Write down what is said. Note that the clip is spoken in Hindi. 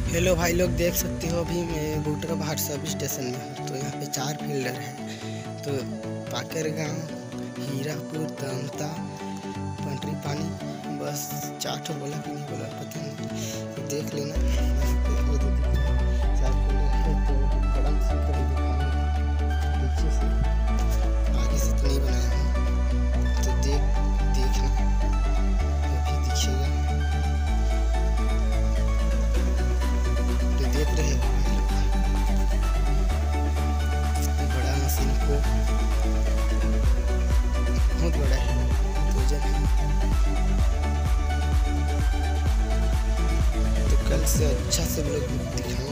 हेलो भाई लोग, देख सकते हो अभी मैं बूटरा बाहर सब स्टेशन में हूँ। तो यहाँ पे 4 फील्डर है। तो पाकर गांव, हीरापुर, तमता, पंटरी पानी, बस 4 ठो बोला कि नहीं बोला पता नहीं। तो देख लेना यहाँ पे वो जो दिख रहा है 4 फील्डर है। तो बड़ा मशीन कभी दिखाऊंगा पीछे से, आगे से तो नहीं बनाया हूँ। तो देखना अभी दिखेगा। देख रहे हो बड़ा मशीन को, बहुत बड़ा है, वजन है। तो कल से अच्छा से लोग दिखाऊंगा।